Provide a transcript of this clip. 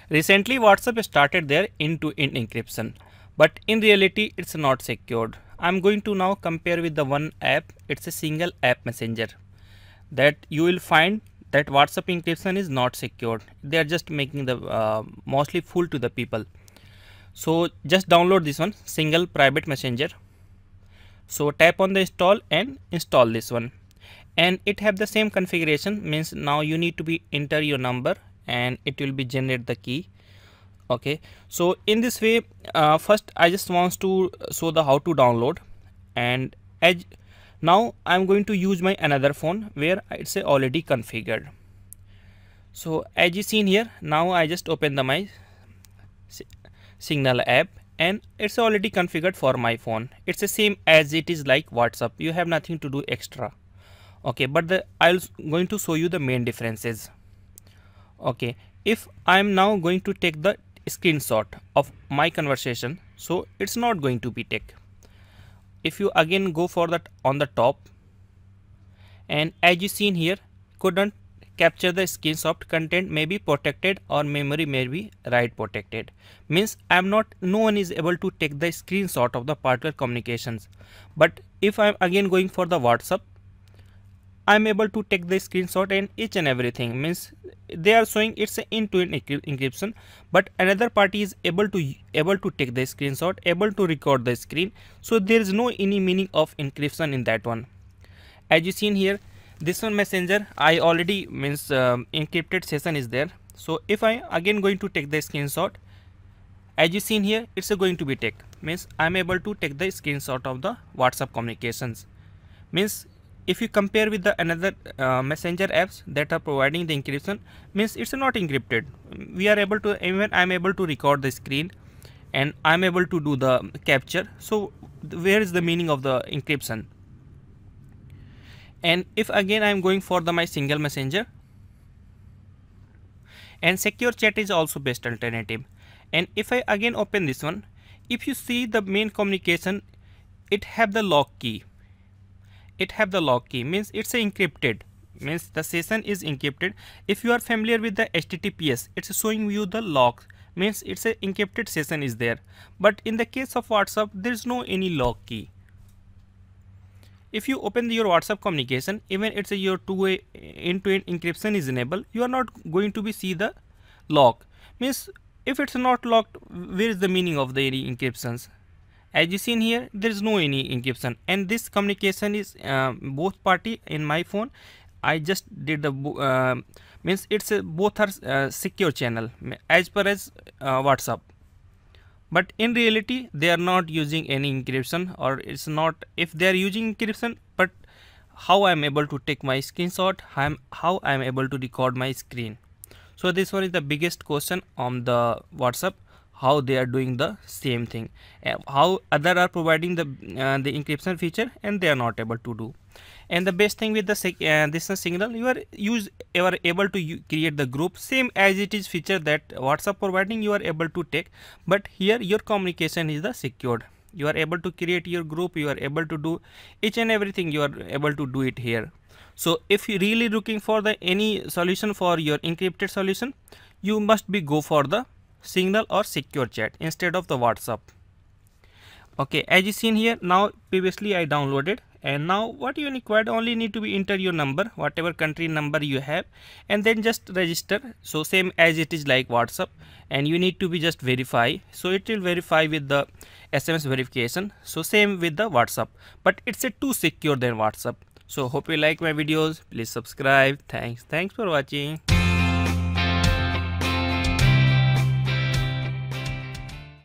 Recently, WhatsApp started their end-to-end encryption, but in reality, it's not secured. I'm going to now compare with the one app. It's a single app messenger that you will find that WhatsApp encryption is not secured. They are just making the mostly fool to the people. So just download this one, single private messenger. So tap on the install and install this one, and it have the same configuration, means now you need to be enter your number and it will be generate the key. Okay, so in this way, first I just wants to show the how to download, and as now I'm going to use my another phone where it's already configured. So as you seen here, now I just open the my Signal app and it's already configured for my phone. It's the same as it is like WhatsApp. You have nothing to do extra. Okay, but I'll going to show you the main differences. Okay, if I'm now going to take the screenshot of my conversation, so it's not going to be take. If you again go for that on the top, and as you seen here, couldn't capture the screenshot, content may be protected or memory may be write protected, means no one is able to take the screenshot of the particular communications. But if I'm again going for the WhatsApp, I'm able to take the screenshot and each and everything, means they are showing it's an end-to-end encryption, but another party is able to take the screenshot, able to record the screen. So there is no any meaning of encryption in that one. As you seen here, this one messenger I already means encrypted session is there. So if I again going to take the screenshot, as you seen here, it's going to be take, means I'm able to take the screenshot of the WhatsApp communications. Means if you compare with the another messenger apps that are providing the encryption, means it's not encrypted. We are able to, even I'm able to record the screen and I'm able to do the capture. So where is the meaning of the encryption? And if again I'm going for the my single messenger, and secure chat is also best alternative. And if I again open this one, if you see the main communication, it have the lock key. It have the lock key, means it's encrypted, means the session is encrypted. If you are familiar with the HTTPS, it's showing you the lock, means it's a encrypted session is there. But in the case of WhatsApp, there is no any lock key. If you open your WhatsApp communication, even it's your two-way end-to-end encryption is enabled, you are not going to be see the lock. Means if it's not locked, where is the meaning of the any encryptions? As you seen here, there is no any encryption, and this communication is both party in my phone. I just did the means it's both are secure channel as per as WhatsApp. But in reality, they are not using any encryption, or it's not, if they are using encryption, but how I'm able to take my screenshot, how I'm able to record my screen. So this one is the biggest question on the WhatsApp, how they are doing the same thing, how other are providing the encryption feature and they are not able to do. And the best thing with the this Signal, you are able to create the group same as it is feature that WhatsApp providing, you are able to take, but here your communication is the secured. You are able to create your group, you are able to do each and everything, you are able to do it here. So if you really looking for the any solution for your encrypted solution, you must be go for the Signal or secure chat instead of the WhatsApp. Okay, as you seen here, now previously I downloaded, and now what you required, only need to be enter your number, whatever country number you have, and then just register. So same as it is like WhatsApp, and you need to be just verify, so it will verify with the SMS verification. So same with the WhatsApp, but it's a too secure than WhatsApp. So hope you like my videos, please subscribe. Thanks for watching.